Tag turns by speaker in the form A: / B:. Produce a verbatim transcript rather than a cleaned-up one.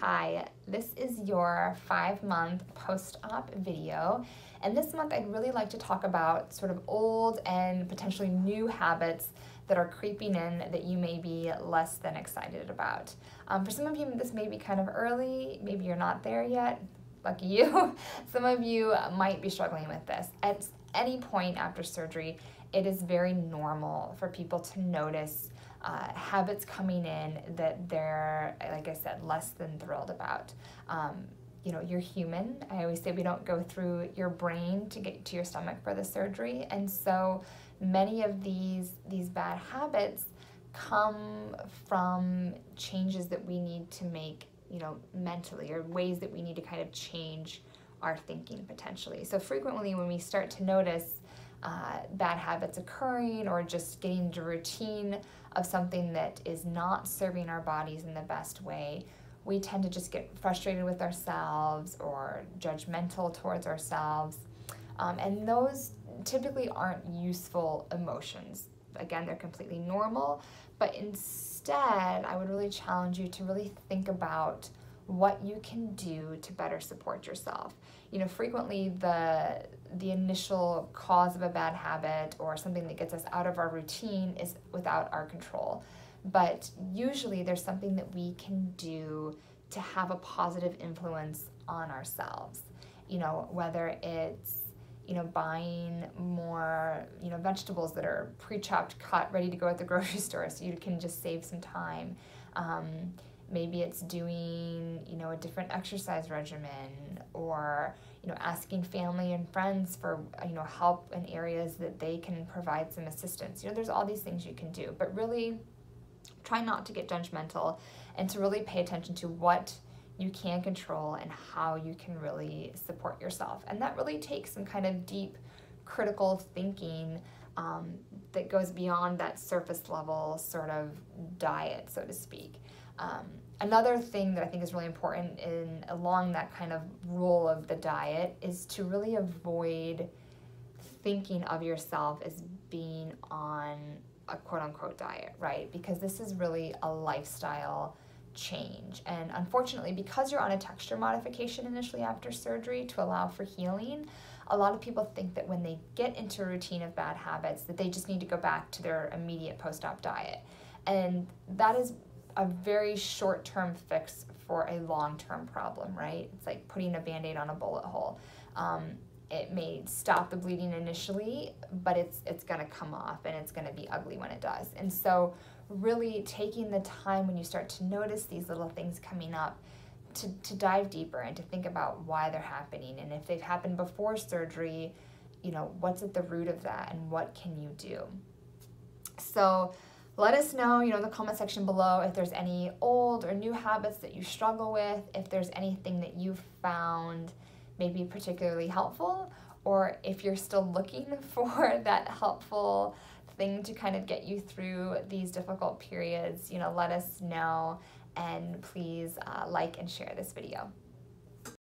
A: Hi, this is your five-month post-op video, and this month I'd really like to talk about sort of old and potentially new habits that are creeping in that you may be less than excited about. Um, for some of you, this may be kind of early, maybe you're not there yet, lucky you. Some of you might be struggling with this. At any point after surgery, it is very normal for people to notice Uh, habits coming in that they're, like I said, less than thrilled about. Um, you know, you're human. I always say we don't go through your brain to get to your stomach for the surgery, and so many of these these bad habits come from changes that we need to make, you know, mentally, or ways that we need to kind of change our thinking potentially. So frequently when we start to notice Uh, bad habits occurring, or just getting into routine of something that is not serving our bodies in the best way, we tend to just get frustrated with ourselves or judgmental towards ourselves. Um, and those typically aren't useful emotions. Again, they're completely normal, but instead, I would really challenge you to really think about what you can do to better support yourself. You know, frequently the the initial cause of a bad habit or something that gets us out of our routine is without our control. But usually there's something that we can do to have a positive influence on ourselves. You know, whether it's, you know, buying more, you know, vegetables that are pre-chopped, cut, ready to go at the grocery store so you can just save some time. Um, Maybe it's doing, you know, a different exercise regimen, or, you know, asking family and friends for, you know, help in areas that they can provide some assistance. You know, there's all these things you can do, but really try not to get judgmental and to really pay attention to what you can control and how you can really support yourself. And that really takes some kind of deep critical thinking um, that goes beyond that surface level sort of diet, so to speak. Um, another thing that I think is really important in along that kind of rule of the diet is to really avoid thinking of yourself as being on a quote-unquote diet, right? Because this is really a lifestyle change. And unfortunately, because you're on a texture modification initially after surgery to allow for healing, a lot of people think that when they get into a routine of bad habits that they just need to go back to their immediate post-op diet. And that is a very short-term fix for a long-term problem, right? It's like putting a Band-Aid on a bullet hole. Um, it may stop the bleeding initially, but it's it's gonna come off and it's gonna be ugly when it does. And so really taking the time when you start to notice these little things coming up to, to dive deeper and to think about why they're happening. And if they've happened before surgery, you know, what's at the root of that and what can you do? So let us know, you know, in the comment section below if there's any old or new habits that you struggle with, if there's anything that you've found maybe particularly helpful, or if you're still looking for that helpful thing to kind of get you through these difficult periods. You know, let us know, and please uh, like and share this video.